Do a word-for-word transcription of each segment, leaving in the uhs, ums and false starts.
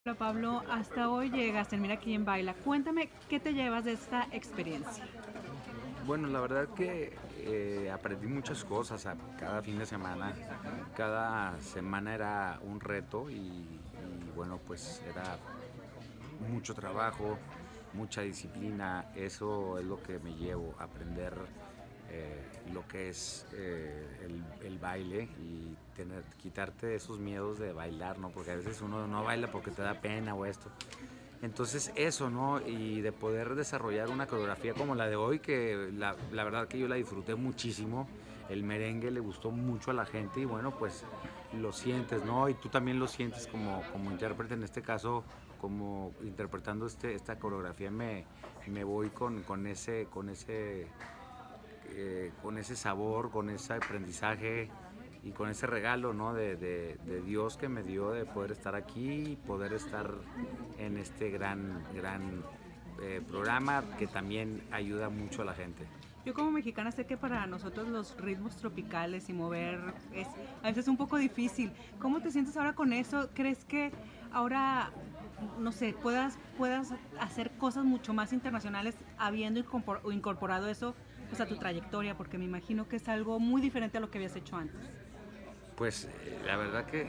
Hola Pablo, hasta hoy llegas, termina aquí en Baila. Cuéntame, ¿qué te llevas de esta experiencia? Bueno, la verdad que eh, aprendí muchas cosas a- cada fin de semana. Cada semana era un reto y, y, bueno, pues era mucho trabajo, mucha disciplina. Eso es lo que me llevo a aprender eh, lo que es eh, el, el baile y tener, quitarte esos miedos de bailar, ¿no? Porque a veces uno no baila porque te da pena o esto. Entonces eso, ¿no? Y de poder desarrollar una coreografía como la de hoy, que la, la verdad que yo la disfruté muchísimo. El merengue le gustó mucho a la gente y bueno, pues lo sientes, ¿no? Y tú también lo sientes como, como intérprete, en este caso, como interpretando este, esta coreografía, me, me voy con, con ese, con ese eh, con ese sabor, con ese aprendizaje y con ese regalo, ¿no? de, de, de Dios que me dio de poder estar aquí y poder estar en este gran, gran eh, programa que también ayuda mucho a la gente. Yo como mexicana sé que para nosotros los ritmos tropicales y mover es a veces un poco difícil. ¿Cómo te sientes ahora con eso? ¿Crees que ahora, no sé, puedas, puedas hacer cosas mucho más internacionales habiendo incorpor- incorporado eso pues, a tu trayectoria? Porque me imagino que es algo muy diferente a lo que habías hecho antes. Pues eh, la verdad que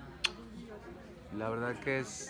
la verdad que es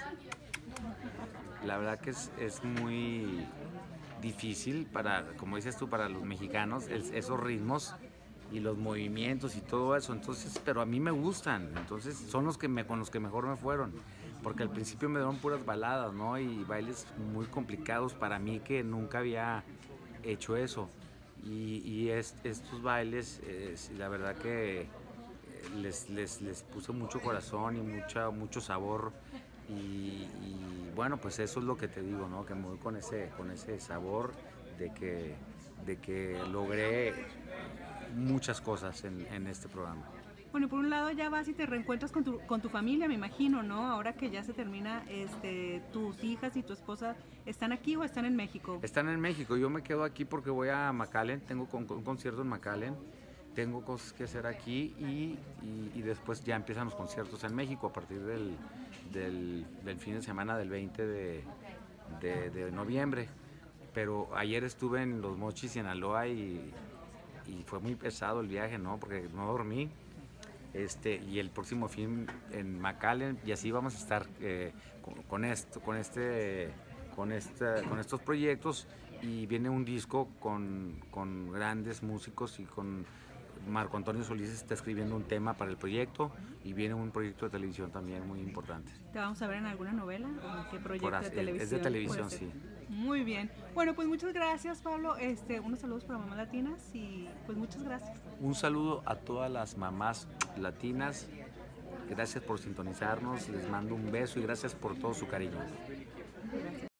la verdad que es, es muy difícil para, como dices tú, para los mexicanos, es, esos ritmos y los movimientos y todo eso. Entonces, pero a mí me gustan, entonces son los que me, con los que mejor me fueron, porque al principio me dieron puras baladas, ¿no? Y bailes muy complicados para mí que nunca había hecho eso. Y, y es, estos bailes, eh, la verdad que eh, les, les, les puse mucho corazón y mucha, mucho sabor y, y, bueno, pues eso es lo que te digo, ¿no? Que me voy con ese, con ese sabor de que, de que logré muchas cosas en, en este programa. Bueno, por un lado ya vas y te reencuentras con tu, con tu familia, me imagino, ¿no? Ahora que ya se termina, este, tus hijas y tu esposa, ¿están aquí o están en México? Están en México, yo me quedo aquí porque voy a McAllen, tengo con, un concierto en McAllen, tengo cosas que hacer aquí y, y, y después ya empiezan los conciertos en México a partir del, del, del fin de semana del veinte de, de, de noviembre. Pero ayer estuve en Los Mochis, Sinaloa y, y fue muy pesado el viaje, ¿no? Porque no dormí. Este, y el próximo film en McAllen, y así vamos a estar eh, con, con, esto, con, este, con, esta, con estos proyectos. Y viene un disco con, con grandes músicos y con Marco Antonio Solís está escribiendo un tema para el proyecto y viene un proyecto de televisión también muy importante. ¿Te vamos a ver en alguna novela o en qué Por, proyecto de es de televisión puede televisión, ser? sí. Muy bien. Bueno, pues muchas gracias, Pablo. Este, unos saludos para Mamás Latinas y pues muchas gracias. Un saludo a todas las mamás latinas. Gracias por sintonizarnos, les mando un beso y gracias por todo su cariño. Gracias.